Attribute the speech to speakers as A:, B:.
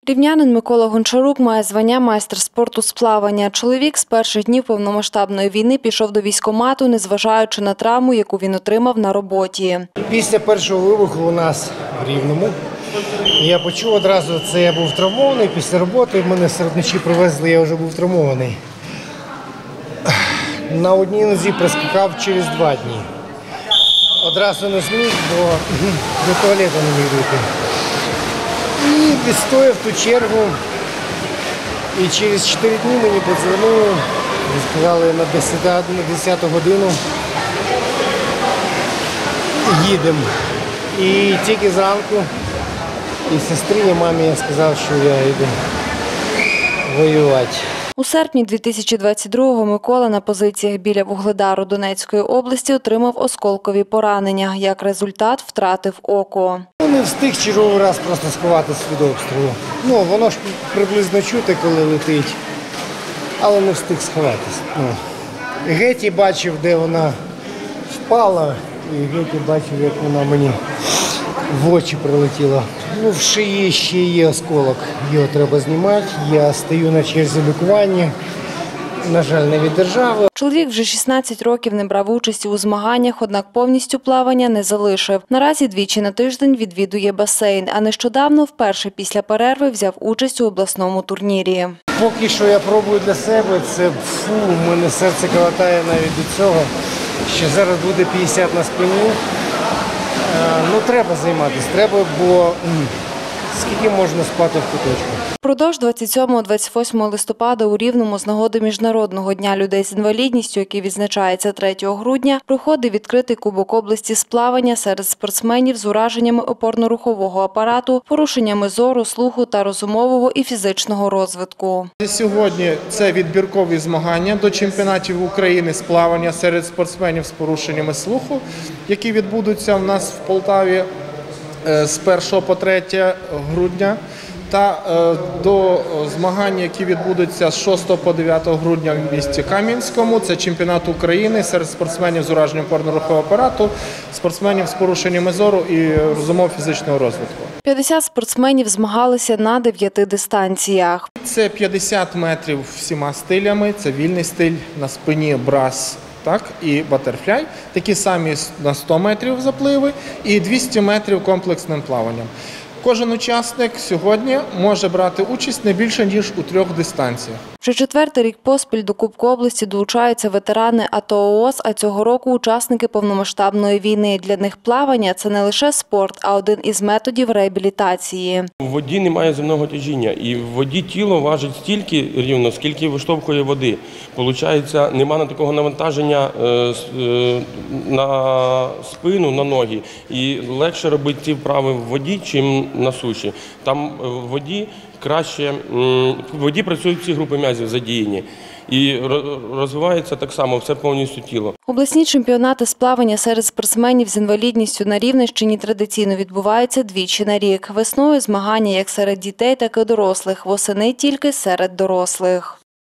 A: Рівнянин Микола Гончарук має звання майстер спорту з плавання. Чоловік з перших днів повномасштабної війни пішов до військкомату, незважаючи на травму, яку він отримав на роботі.
B: Після першого вибуху у нас в Рівному я почув одразу, це я був травмований. Після роботи мене серед ночі привезли, я вже був травмований. На одній нозі прискакав через 2 дні. Одразу не зміг, бо до туалету не міг дійти. І відстояв ту чергу. І через 4 дні мені подзвонили, сказали на 10 годину їдемо. І тільки зранку і сестрі, і мамі я сказав, що я йду воювати.
A: У серпні 2022-го Микола на позиціях біля Вугледару Донецької області отримав осколкові поранення. Як результат, втратив око.
B: Не встиг черговий раз просто сховатися від обстрілу. Воно ж приблизно чути, коли летить, але не встиг сховатися. Геть бачив, де вона впала, і геть бачив, як вона мені в очі прилетіла. В шиї ще є осколок, його треба знімати. Я стою на черзі лікування, на жаль, не від держави.
A: Чоловік вже 16 років не брав участі у змаганнях, однак повністю плавання не залишив. Наразі двічі на тиждень відвідує басейн, а нещодавно вперше після перерви взяв участь у обласному турнірі.
B: Поки що я пробую для себе, це у мене серце калатає навіть від цього, що зараз буде 50 на спині. Треба займатися, бо скільки можна спати в куточку.
A: Впродовж 27-28 листопада у Рівному з нагоди Міжнародного дня людей з інвалідністю, який відзначається 3 грудня, проходить відкритий Кубок області з плавання серед спортсменів з ураженнями опорно-рухового апарату, порушеннями зору, слуху та розумового і фізичного розвитку.
C: Сьогодні це відбіркові змагання до чемпіонатів України з плавання серед спортсменів з порушеннями слуху, які відбудуться у нас в Полтаві з 1 по 3 грудня. Та до змагань, які відбудуться з 6 по 9 грудня в місті Кам'янському. Це чемпіонат України серед спортсменів з ураженням опорно-рухового апарату, спортсменів з порушеннями зору і розумово-фізичного розвитку.
A: 50 спортсменів змагалися на 9 дистанціях.
C: Це 50 метрів всіма стилями, це вільний стиль на спині, брас, і батерфляй. Такі самі на 100 метрів запливи і 200 метрів комплексним плаванням. Кожен учасник сьогодні може брати участь не більше, ніж у 3 дистанціях.
A: Вже 4-й рік поспіль до Кубку області долучаються ветерани АТО/ООС, а цього року учасники повномасштабної війни. Для них плавання – це не лише спорт, а один із методів реабілітації.
D: У воді немає земного тяжіння, і в воді тіло важить стільки рівно, скільки виштовхує води. Получається, немає такого навантаження на спину, на ноги. І легше робити ці вправи в воді, чим на суші. Там в воді працюють всі групи м'язів задіяні. І розвивається так само все повністю тіло.
A: Обласні чемпіонати з плавання серед спортсменів з інвалідністю на Рівненщині традиційно відбуваються двічі на рік. Весною змагання як серед дітей, так і дорослих. Восени тільки серед дорослих.